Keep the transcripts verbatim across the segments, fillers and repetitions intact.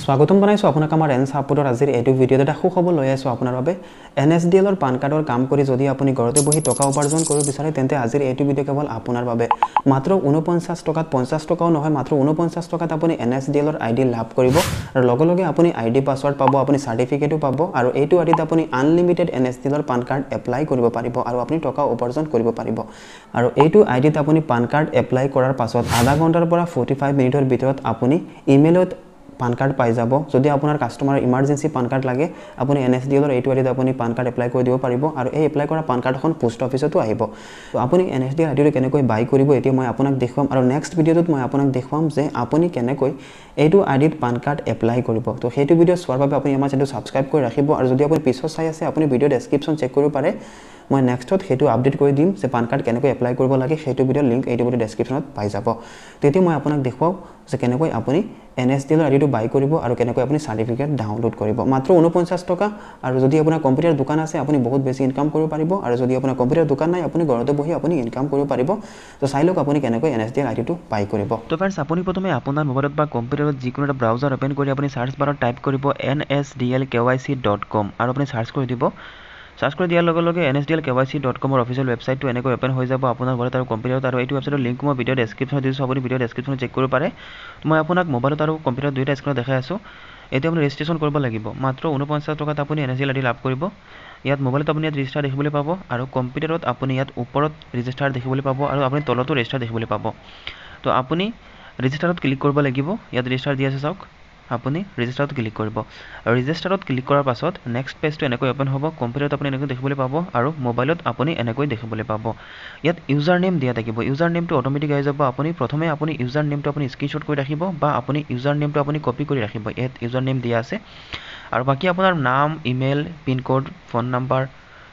স্বাগতম জনাইছো আপোনাক আমাৰ এন সাপোৰ্টৰ আজিৰ এইটো ভিডিঅ'ত এটা সুখবৰ লৈ আছো আপোনাৰ বাবে এন এছ ডি এল ৰ পান কাৰ্ডৰ কাম কৰি যদি আপুনি ঘৰতে বহি টকা উপাৰ্জন কৰিব বিচাৰে তেন্তে আজিৰ এইটো ভিডিঅ' কেৱল আপোনাৰ বাবে মাত্ৰ ঊনপঞ্চাছ টকাত পঞ্চাছ টকাও নহয় মাত্ৰ ঊনপঞ্চাছ টকাত আপুনি এন এছ ডি এল ৰ আইডি লাভ কৰিব আৰু লগে লগে আপুনি আইডি পাছৱৰ্ড পাব আপুনি সাৰ্টিফিকেটও পাব আৰু এইটো আইডিত আপুনি unlimited N S D L ৰ পান কাৰ্ড এপ্লাই কৰিব পাৰিব আৰু আপুনি টকা উপাৰ্জন কৰিব পাৰিব আৰু এইটো আইডিত আপুনি পান কাৰ্ড এপ্লাই কৰাৰ পাছত আধা ঘণ্টাৰ পৰা ফৰ্টি-ফাইভ মিনিটৰ ভিতৰত আপুনি ইমেইলত পান কাৰ্ড পাই যাব যদি আপোনাৰ কাস্টমাৰ ইমাৰ্জেন্সি পান কাৰ্ড লাগে আপুনি এন এছ ডি এল ৰ এইটো আইডিত আপুনি পান কাৰ্ড এপ্লাই কৰি দিব পাৰিব আৰু এই এপ্লাই কৰা পান কাৰ্ডখন পোষ্ট অফিচতো আহিব তো আপুনি এন এছ ডি এল আইডিটো কেনেকৈ বাই কৰিব এতিয়া মই আপোনাক দেখুৱাম আৰু নেক্সট ভিডিঅ'টোত মই আপোনাক দেখুৱাম যে আপুনি কেনেকৈ এইটো আইডিত পান কাৰ্ড এপ্লাই কৰিব তো সেইটো ভিডিঅ' চোৱাৰ বাবে আপুনি আমাৰ চেনেলটো সাবস্ক্ৰাইব কৰি ৰাখিব আৰু যদি আপুনি পিছত চাই আছে আপুনি ভিডিঅ' ডেসক্ৰিপচন চেক কৰিব পাৰে মই নেক্সটত হেতু আপডেট কৰি দিম যে পান কাৰ্ড কেনেকৈ এপ্লাই কৰিব লাগে হেতু ভিডিঅ' লিংক এইটো ভিডিঅ' ডেসক্ৰিপচনত পাই যাব তেতিয়া মই আপোনাক দেখুৱাও যে কেনেকৈ আপুনি এন এছ ডি এল আইডিটো বাই কৰিব আৰু কেনেকৈ আপুনি সাৰ্টিফিকেট ডাউনলোড কৰিব মাত্ৰ ঊনপঞ্চাছ টকা আৰু যদি আপোনাৰ কম্পিউটাৰ দোকান আছে আপুনি বহুত বেছি ইনকাম কৰিব পাৰিব আৰু যদি আপোনাৰ কম্পিউটাৰ দোকান নাই আপুনি ঘৰতে বহি আপুনি ইনকাম কৰিব পাৰিব তো চাই লওক আপুনি কেনেকৈ এন এছ ডি এল আইডিটো বাই কৰিব তো फ्रेंड्स আপুনি প্ৰথমে আপোনাৰ মোবাইলত বা কম্পিউটাৰত যিকোনো এটা ব্ৰাউজাৰ ওপেন কৰি আপুনি সাৰ্চ বাৰত টাইপ কৰিব N S D L K Y C dot com আৰু আপুনি সাৰ্চ কৰি দিব সাৰ্চ কৰি দিয়াৰ লগে লগে N S D L K Y C dot com ৰ অফিচিয়েল ৱেবসাইটটো এনেকৈ ওপেন হৈ যাব আপোনাৰ ঘৰত আৰু কম্পিউটাৰত আৰু এইটো ৱেবসাইটৰ লিংক মই ভিডিঅ' ডেসক্ৰিপচনত দিছো আপুনি ভিডিঅ' ডেসক্ৰিপচনত চেক কৰিব পাৰে মই আপোনাক মোবাইলত আৰু কম্পিউটাৰত দুইটা স্ক্ৰীনত দেখাই আছো এতিয়া আপুনি ৰেজিষ্ট্ৰেচন কৰিব লাগিব মাত্ৰ ঊনপঞ্চাছ টকাত আপুনি N S D L ID লাভ কৰিব ইয়াত মোবাইলত আপুনি ইয়াত ৰেজিষ্টাৰ দেখিবলৈ পাব আৰু কম্পিউটাৰত আপুনি ইয়াত ওপৰত ৰেজিষ্টাৰ দেখিবলৈ পাব আৰু আপুনি তলতো ৰেজিষ্টাৰ দেখিবলৈ পাব তো আপুনি ৰেজিষ্টাৰত ক্লিক কৰিব লাগিব ইয়াত ৰেজিষ্টাৰ দি আছে চাওক আপুনি ৰেজিষ্টাৰত ক্লিক কৰিব আৰু ৰেজিষ্টাৰত ক্লিক কৰাৰ পাছত নেক্সট পেজটো এনেকৈ ওপেন হ'ব কম্পিউটাৰত আপুনি এনেকৈ দেখিবলৈ পাব আৰু মোবাইলত আপুনি এনেকৈ দেখিবলৈ পাব ইয়াত ইউজাৰ নেম দিয়া থাকিব ইউজাৰ নেমটো অটোমেটিক আহি যাব আপুনি প্ৰথমে আপুনি ইউজাৰ নেমটো আপুনি স্ক্ৰীনশ্বট কৰি ৰাখিব বা আপুনি ইউজাৰ নেমটো আপুনি কপি কৰি ৰাখিব ইয়াত ইউজাৰ নেম দিয়া আছে আৰু বাকি আপোনাৰ নাম email pin code phone number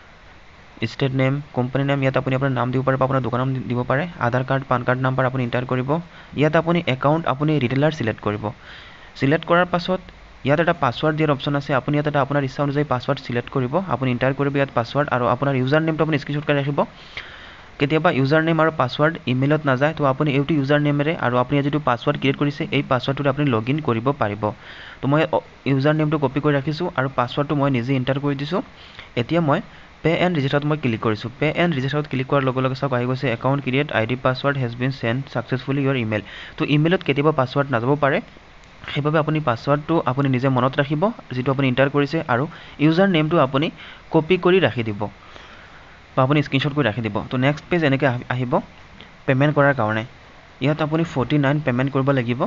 state name company name ইয়াত আপুনি আপোনাৰ নাম দিব পাৰে বা আপোনাৰ দোকানৰ নাম দিব পাৰে Aadhaar card PAN card number আপুনি এণ্টাৰ কৰিব ইয়াত আপুনি একাউণ্ট আপুনি ৰিটেইলাৰ সিলেক্ট কৰিব সিলেক্ট কৰাৰ পাছত ইয়াত এটা পাসওয়ার্ড দিয়াৰ অপশন আছে আপুনি ইয়াত এটা আপোনাৰ ইচ্ছা অনুযায়ী পাসওয়ার্ড সিলেক্ট কৰিব আপুনি এণ্টাৰ কৰিব ইয়াত পাসওয়ার্ড আৰু আপোনাৰ ইউজাৰ নেমটো আপুনি স্ক্ৰীনশ্বট কৰি ৰাখিব কেতিয়াবা ইউজাৰ নেম আৰু পাসওয়ার্ড ইমেইলত নাযায় তো আপুনি এইটো ইউজাৰ নেমেৰে আৰু আপুনি যেটো পাসওয়ার্ড ক্ৰিয়েট কৰিছে এই পাসওয়ার্ডটোত আপুনি লগইন কৰিব পাৰিব তো মই ইউজাৰ নেমটো কপি কৰি ৰাখিছো আৰু পাসওয়ার্ডটো মই নিজে এণ্টাৰ কৰি দিছো এতিয়া মই পে এণ্ড ৰেজিষ্টাৰত মই ক্লিক কৰিছো পে এণ্ড ৰেজিষ্টাৰত ক্লিক কৰাৰ লগে লগে সব আহি গৈছে account create ID password has been send successfully your email তো ইমেইলত কেতিয়াবা পাসওয়ার্ড নাযাব পাৰে সেইভাবে আপুনি পাসওয়ার্ডটো আপুনি নিজে মনত ৰাখিব যেটো আপুনি এণ্টাৰ কৰিছে আৰু ইউজাৰ নেমটো আপুনি কপি কৰি ৰাখি দিব বা আপুনি স্ক্ৰীনশ্বট কৰি ৰাখি দিব তো নেক্সট পেজ এনেকৈ আহিব পেমেন্ট কৰাৰ কাৰণে ইয়াত আপুনি ফৰ্টি নাইন পেমেন্ট কৰিব লাগিব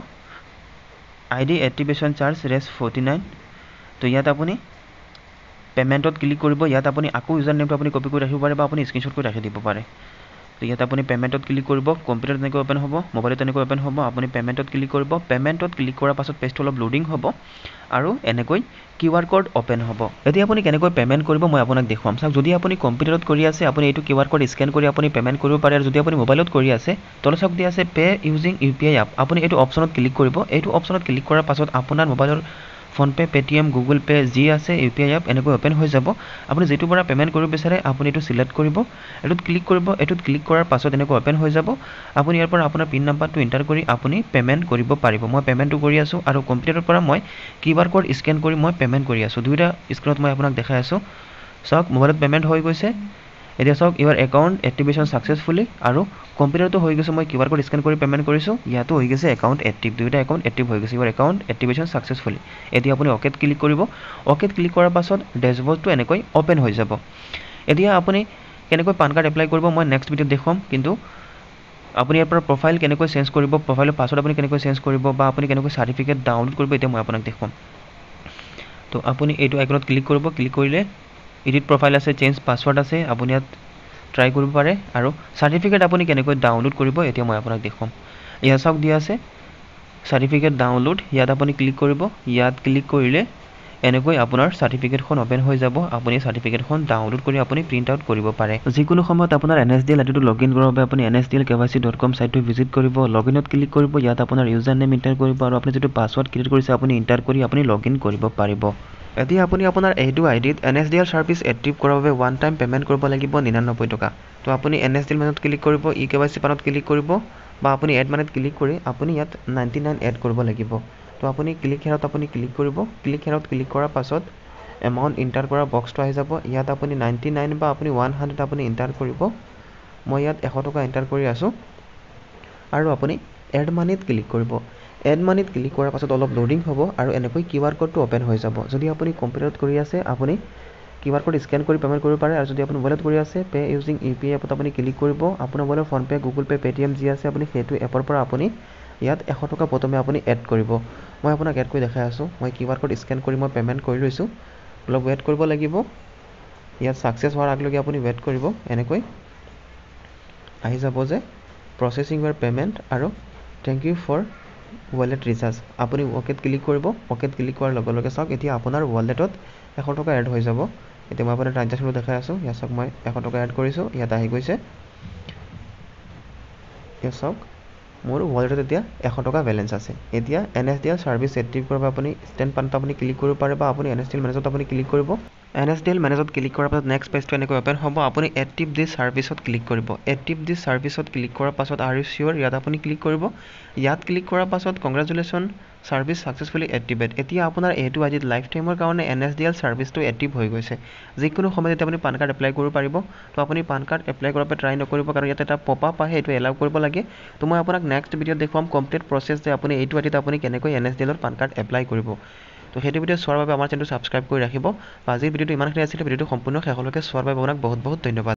ID activation charge Rs forty nine তো ইয়াত আপুনি পেমেন্টত ক্লিক কৰিব ইয়াত আপুনি আকৌ ইউজাৰ নেমটো আপুনি কপি কৰি ৰাখিব পাৰে বা আপুনি স্ক্ৰীনশ্বট কৰি ৰাখি দিব পাৰে তো ইয়াত আপুনি পেমেন্টত ক্লিক কৰিব কম্পিউটাৰত এনেকৈ ওপেন হ'ব মোবাইলত এনেকৈ ওপেন হ'ব আপুনি পেমেন্টত ক্লিক কৰিব পেমেন্টত ক্লিক কৰাৰ পাছত পেজটো অলপ লোডিং হ'ব আৰু এনেকৈ কিউআৰ কোড ওপেন হ'ব এতিয়া আপুনি কেনেকৈ পেমেন্ট কৰিব মই আপোনাক দেখুৱাম চাওক যদি আপুনি কম্পিউটাৰত কৰি আছে আপুনি এইটো কিউআৰ কোড স্ক্যান কৰি আপুনি পেমেন্ট কৰিব পাৰে আৰু যদি আপুনি মোবাইলত কৰি আছে তলত চাওক দিয়া আছে পে ইউজিং ইউপিআই এপ আপুনি এইটো অপচনত ক্লিক কৰিব এইটো অপচনত ক্লিক কৰাৰ পাছত আপোনাৰ মোবাইলৰ ফোনপে পেটিএম গুগল পে যি আছে ইউপিআই এপ এনেকৈ ওপেন হৈ যাব আপুনি যেটো পৰা পেমেন্ট কৰিব বিচাৰে আপুনি এটো সিলেক্ট কৰিব এটোত ক্লিক কৰিব এটোত ক্লিক কৰাৰ পাছত এনেকৈ ওপেন হৈ যাব আপুনি ইয়াৰ পৰা আপোনাৰ পিন নাম্বাৰটো এণ্টাৰ কৰি আপুনি পেমেন্ট কৰিব পাৰিব মই পেমেন্টটো কৰি আছো আৰু কম্পিউটাৰৰ পৰা মই কিউআৰ কোড স্ক্যান কৰি মই পেমেন্ট কৰি আছো দুইটা স্ক্ৰীনত মই আপোনাক দেখাই আছো চাওক মোবাইলত পেমেন্ট হৈ গৈছে এতিয়া চাওক ইউৰ একাউণ্ট এক্টিভেশ্যন সাকসেসফুলি আৰু কম্পিউটাৰটো হৈ গৈছে মই কিউআৰ কোড স্ক্যান কৰি পেমেন্ট কৰিছো ইয়াতো হৈ গৈছে একাউণ্ট এক্টিভ দুইটা একাউণ্ট এক্টিভ হৈ গৈছে ইউৰ একাউণ্ট এক্টিভেশ্যন সাকসেসফুলি এতিয়া আপুনি ওকেত ক্লিক কৰিব ওকেত ক্লিক কৰাৰ পাছত ড্যাশবোৰ্ডটো এনেকৈ ওপেন হৈ যাব এতিয়া আপুনি কেনেকৈ পান কাৰ্ড এপ্লাই কৰিব মই নেক্সট ভিডিঅ'ত দেখুৱাম কিন্তু আপুনি ইয়াৰ পৰা প্ৰফাইল কেনেকৈ চেঞ্জ কৰিব প্ৰফাইলৰ পাছৱৰ্ড আপুনি কেনেকৈ চেঞ্জ কৰিব বা আপুনি কেনেকৈ সাৰ্টিফিকেট ডাউনলোড কৰিব এতিয়া মই আপোনাক দেখুৱাম তো আপুনি এইটো আইকনত ক্লিক কৰিব ক্লিক কৰিলে এডিট প্ৰফাইল আছে চেঞ্জ পাছৱৰ্ড আছে আপুনি ইয়াত ট্ৰাই কৰিব পাৰে আৰু সাৰ্টিফিকেট আপুনি কেনেকৈ ডাউনলোড কৰিব এতিয়া মই আপোনাক দেখুৱাম ইয়াত চাওক দিয়া আছে সাৰ্টিফিকেট ডাউনলোড ইয়াত আপুনি ক্লিক কৰিব ইয়াত ক্লিক কৰিলে এনেকৈ আপোনাৰ সাৰ্টিফিকেটখন ওপেন হৈ যাব আপুনি সাৰ্টিফিকেটখন ডাউনলোড কৰি আপুনি প্ৰিন্ট আউট কৰিব পাৰে যিকোনো সময়ত আপোনাৰ এন এছ ডি এল আইডিটো লগইন কৰাৰ বাবে আপুনি N S D L K Y C dot com সাইটটো ভিজিট কৰিব লগইনত ক্লিক কৰিব ইয়াত আপোনাৰ ইউজাৰ নেম এণ্টাৰ কৰিব আৰু আপুনি যেটো পাছৱৰ্ড ক্ৰিয়েট কৰিছে আপুনি এণ্টাৰ কৰি আপুনি লগইন কৰিব পাৰিব এতিয়া আপুনি আপোনাৰ এইটো আইডিত N S D L service active কৰাৰ বাবে ওৱান টাইম পেমেন্ট কৰিব লাগিব নিৰানব্বৈ টকা তো আপুনি এন এছ ডি এল মেনুত ক্লিক কৰিব ই কে ৱাই চি পানত ক্লিক কৰিব বা আপুনি এড মানত ক্লিক কৰি আপুনি ইয়াত নাইণ্টি নাইন এড কৰিব লাগিব তো তো আপুনি ক্লিক হেয়াৰত আপুনি ক্লিক কৰিব ক্লিক হেয়াৰত ক্লিক কৰাৰ পাছত এমাউণ্ট ইণ্টাৰ কৰা বক্সটো আহি যাব ইয়াত আপুনি নাইণ্টি নাইন বা আপুনি ওৱান হাণ্ড্ৰেড আপুনি ইণ্টাৰ কৰিব মই ইয়াত এশ টকা এণ্টাৰ কৰি আছোঁ আৰু আপুনি এড মানিত ক্লিক কৰিব এড মানিত ক্লিক কৰাৰ পাছত অলপ লোডিং হ'ব আৰু এনেকৈ কিউ আৰ কোডটো অপেন হৈ যাব যদি আপুনি কম্পিউটাৰত কৰি আছে আপুনি কিউ আৰ কোড স্কেন কৰি পেমেণ্ট কৰিব পাৰে আৰু যদি আপুনি মোবাইলত কৰি আছে pay using U P I এপত আপুনি ক্লিক কৰিব আপোনাৰ মোবাইলৰ ফোনপে গুগল পে পেটিএম যি আছে আপুনি সেইটো এপৰ পৰা আপুনি ইয়াত এশ টকা প্ৰথমে আপুনি এড কৰিব মই আপোনাক এড কৰি দেখাই আছোঁ মই কিউ আৰ কোড স্কেন কৰি মই পেমেণ্ট কৰি লৈছোঁ অলপ ৱেইট কৰিব লাগিব ইয়াত ছাকচেছ হোৱাৰ আগলৈকে আপুনি ৱেইট কৰিব এনেকৈ আহি যাব যে প্ৰচেছিং ইউৰ পেমেণ্ট আৰু thank you for wallet recharge আপুনি অ'কেত ক্লিক কৰিব অ'কেত ক্লিক কৰাৰ লগে লগে চাওক এতিয়া আপোনাৰ ৱালেটত এশ টকা এড হৈ যাব এতিয়া মই আপোনাৰ ট্ৰানজেকশ্যনটো দেখাই আছোঁ ইয়াত চাওক মই এশ টকা এড কৰিছোঁ ইয়াত আহি গৈছে ইয়াত চাওক মোৰ ৱালেটত এতিয়া এশ টকা বেলেঞ্চ আছে এতিয়া N S D L service active কৰিব আপুনি ষ্টেণ্ড পানটো আপুনি ক্লিক কৰিব পাৰে বা আপুনি এন এছ ডি এল মেনেজত আপুনি ক্লিক কৰিব এন এছ ডি এল মেনেজত ক্লিক কৰাৰ পাছত নেক্সট পেজটো এনেকৈ অ'পেন হ'ব আপুনি এক্টিভ দিছ ছাৰ্ভিচত ক্লিক কৰিব এক্টিভ দিছ ছাৰ্ভিচত ক্লিক কৰাৰ পাছত আৰ ইউ চিয়'ৰ ইয়াত আপুনি ক্লিক কৰিব ইয়াত ক্লিক কৰাৰ পাছত কংগ্ৰেচুলেশ্যন ছাৰ্ভিচ ছাকচেছফুলি এক্টিভেট এতিয়া আপোনাৰ এইটো আজিত লাইফ টাইমৰ কাৰণে এন এছ ডি এল ছাৰ্ভিচটো এক্টিভ হৈ গৈছে যিকোনো সময়ত আপুনি পান কাৰ্ড এপ্লাই কৰিব পাৰিব তো আপুনি পান কাৰ্ড এপ্লাই কৰাৰ পৰা ট্ৰাই নকৰিব কাৰণ ইয়াত এটা পপ আপ আহে এইটো এলাউ কৰিব লাগে তো মই আপোনাক নেক্সট ভিডিঅ'ত দেখুৱাম কমপ্লিট প্ৰচেছ যে আপুনি এইটো আদিত আপুনি কেনেকৈ এন এছ ডি এলৰ পান কাৰ্ড এপ্লাই কৰিব তো সেইটো ভিডিঅ' চোৱাৰ বাবে আমাৰ চেনেলটো ছাবস্ক্ৰাইব কৰি ৰাখিব আজিৰ ভিডিঅ'টো ইমানখিনি আছিলে ভিডিঅ'টো সম্পূৰ্ণ শেষলৈকে চোৱাৰ বাবে আপোনাক বহুত বহুত ধন্যবাদ